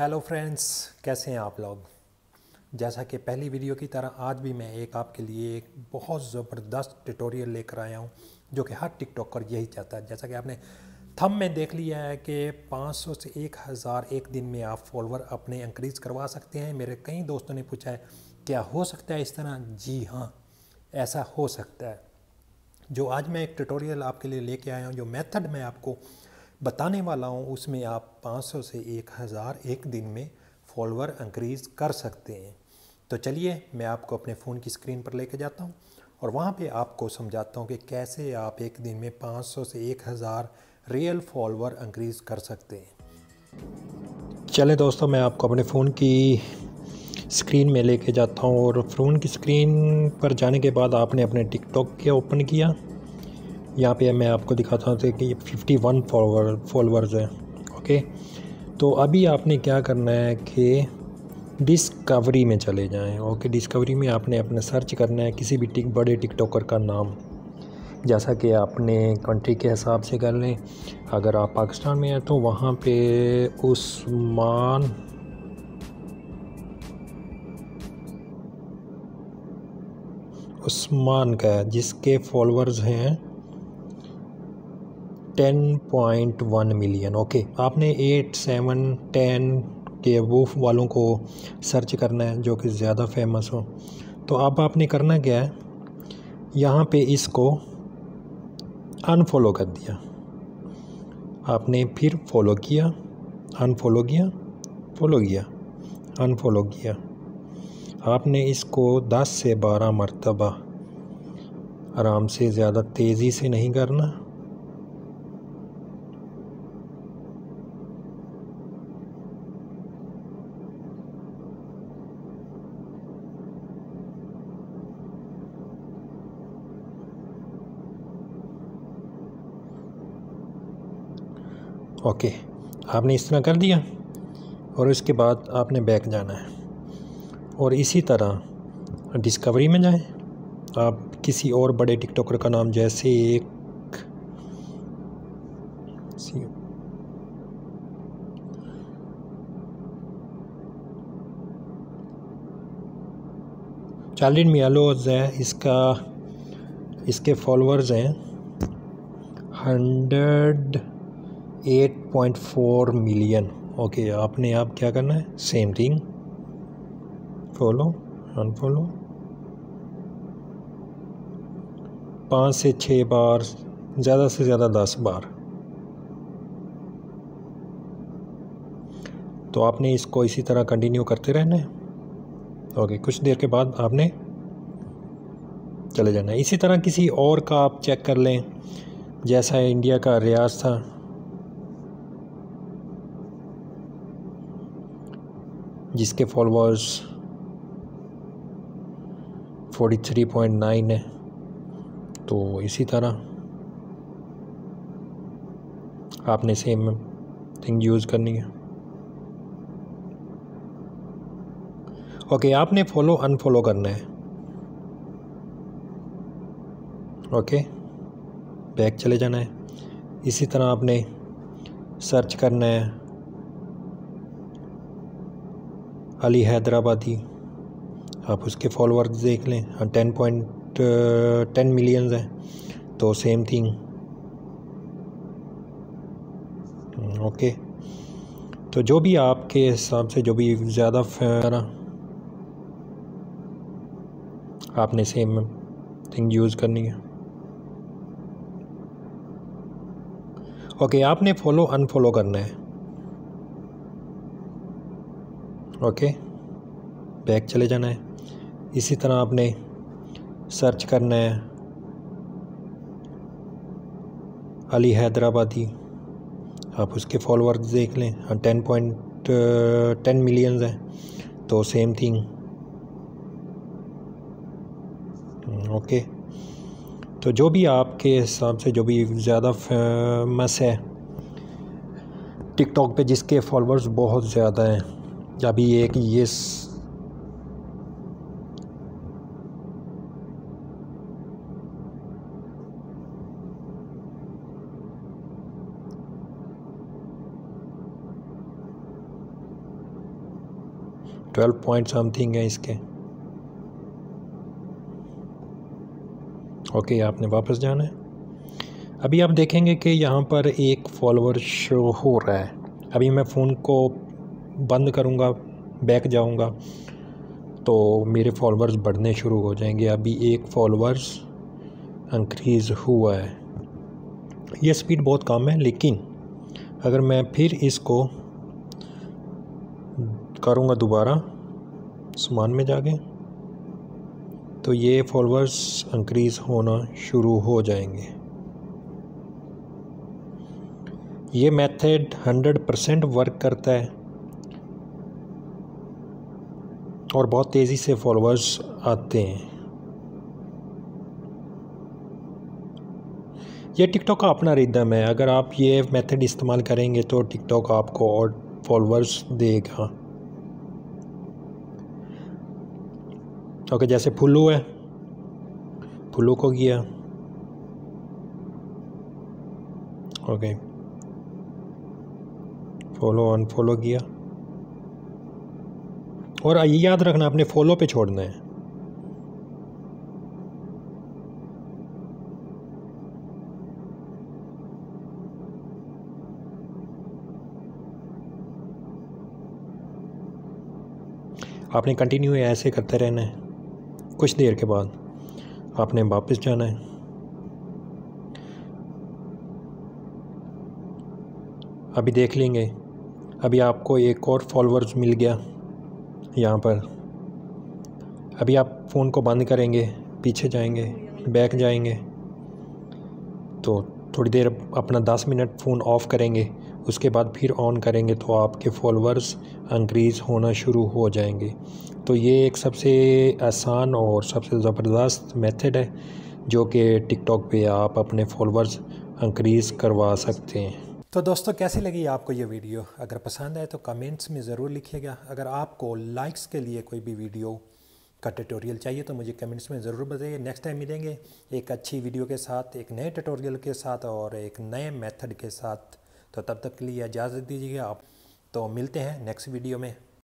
Hello friends, कैसे हैं आप लोग। जैसा कि पहली वीडियो की तरह आज भी मैं आपके लिए एक बहुत ज़बरदस्त ट्यूटोरियल लेकर आया हूं, जो कि हर टिकटॉकर यही चाहता है। जैसा कि आपने थंब में देख लिया है कि 500 से 1000 एक दिन में आप फॉलोवर अपने इंक्रीज़ करवा सकते हैं। मेरे कई दोस्तों ने पूछा है क्या हो सकता है इस तरह। जी हाँ, ऐसा हो सकता है। जो आज मैं एक ट्यूटोरियल आपके लिए लेके आया हूँ, जो मेथड मैं आपको बताने वाला हूँ, उसमें आप 500 से 1000 एक दिन में फॉलोवर इंक्रीज़ कर सकते हैं। तो चलिए मैं आपको अपने फ़ोन की स्क्रीन पर लेके जाता हूँ और वहाँ पे आपको समझाता हूँ कि कैसे आप एक दिन में 500 से 1000 रियल फॉलोवर इंक्रीज़ कर सकते हैं। चलें दोस्तों, मैं आपको अपने फ़ोन की स्क्रीन में लेके जाता हूँ और फ़ोन की स्क्रीन पर जाने के बाद आपने अपने टिकटॉक के ओपन किया। यहाँ पे मैं आपको दिखाता हूँ कि 51 फॉलोवर्स हैं। ओके, तो अभी आपने क्या करना है कि डिस्कवरी में चले जाएं। ओके, डिस्कवरी में आपने अपना सर्च करना है किसी भी बड़े टिकटॉकर का नाम, जैसा कि आपने कंट्री के हिसाब से कर लें। अगर आप पाकिस्तान में हैं तो वहाँ पे उस्मान का है, जिसके फॉलोअर्स हैं 10.1 मिलियन। ओके, आपने 8, 7, 10 के वो वालों को सर्च करना है जो कि ज़्यादा फेमस हो। तो अब आपने करना क्या है, यहाँ पे इसको अनफॉलो कर दिया। आपने फिर फॉलो किया, अनफॉलो किया, फॉलो किया, अनफॉलो किया। आपने इसको 10 से 12 मरतबा आराम से, ज़्यादा तेज़ी से नहीं करना। ओके, आपने इस तरह कर दिया और इसके बाद आपने बैक जाना है और इसी तरह डिस्कवरी में जाएं। आप किसी और बड़े टिकटॉकर का नाम, जैसे एक चार्लिन मियालोज है, इसके फॉलोअर्स हैं 108.4 मिलियन। ओके, आपने आप क्या करना है, सेम थिंग, फॉलो, अनफॉलो, 5 से 6 बार, ज़्यादा से ज़्यादा 10 बार। तो आपने इसको इसी तरह कंटिन्यू करते रहना है। ओके, कुछ देर के बाद आपने चले जाना है। इसी तरह किसी और का आप चेक कर लें, जैसा इंडिया का रियाज था, जिसके फॉलोअर्स 43.9 है। तो इसी तरह आपने सेम थिंग यूज़ करनी है। ओके, आपने फॉलो अनफॉलो करना है। ओके, बैक चले जाना है। इसी तरह आपने सर्च करना है अली हैदराबादी। आप उसके फॉलोअर्स देख लें, 10.10 मिलियंस हैं। तो सेम थिंग। ओके, तो जो भी आपके हिसाब से जो भी ज़्यादा आपने सेम थिंग यूज़ करनी है। ओके, आपने फॉलो अनफॉलो करना है। ओके, बैक चले जाना है। इसी तरह आपने सर्च करना है अली हैदराबादी। आप उसके फॉलोअर्स देख लें, 10.10 मिलियंस हैं। तो सेम थिंग। ओके, तो जो भी आपके हिसाब से जो भी ज़्यादा फेमस है टिकटॉक पे, जिसके फॉलोअर्स बहुत ज़्यादा हैं, अभी एक ये 12 पॉइंट समथिंग है इसके। ओके, आपने वापस जाना है। अभी आप देखेंगे कि यहाँ पर एक फॉलोवर शो हो रहा है। अभी मैं फ़ोन को बंद करूँगा, बैक जाऊँगा तो मेरे फॉलोवर्स बढ़ने शुरू हो जाएंगे। अभी एक फॉलोवर्स इंक्रीज़ हुआ है। ये स्पीड बहुत कम है, लेकिन अगर मैं फिर इसको करूँगा दोबारा सामान में जाके तो ये फॉलोवर्स इंक्रीज़ होना शुरू हो जाएंगे। ये मेथड 100% वर्क करता है और बहुत तेज़ी से फॉलोवर्स आते हैं। ये टिकटॉक का अपना रिदम है। अगर आप ये मेथड इस्तेमाल करेंगे तो टिकटॉक आपको और फॉलोवर्स देगा। ओके, जैसे फुल्लू है, फुल्लू को किया। ओके, फॉलो अनफॉलो किया। और ये याद रखना, अपने फॉलो पे छोड़ना है। आपने कंटिन्यू ऐसे करते रहना है। कुछ देर के बाद आपने वापस जाना है। अभी देख लेंगे, अभी आपको एक और फॉलोवर्स मिल गया यहाँ पर। अभी आप फ़ोन को बंद करेंगे, पीछे जाएंगे, बैक जाएंगे तो थोड़ी देर अपना 10 मिनट फ़ोन ऑफ़ करेंगे, उसके बाद फिर ऑन करेंगे तो आपके फॉलोवर्स इंक्रीज़ होना शुरू हो जाएंगे। तो ये एक सबसे आसान और सबसे ज़बरदस्त मेथड है जो कि टिकटॉक पे आप अपने फॉलोवर्स इंक्रीज़ करवा सकते हैं। तो दोस्तों, कैसी लगी आपको ये वीडियो? अगर पसंद आए तो कमेंट्स में ज़रूर लिखिएगा। अगर आपको लाइक्स के लिए कोई भी वीडियो का ट्यूटोरियल चाहिए तो मुझे कमेंट्स में ज़रूर बताइए। नेक्स्ट टाइम मिलेंगे एक अच्छी वीडियो के साथ, एक नए ट्यूटोरियल के साथ और एक नए मेथड के साथ। तो तब तक के लिए इजाज़त दीजिएगा आप। तो मिलते हैं नेक्स्ट वीडियो में।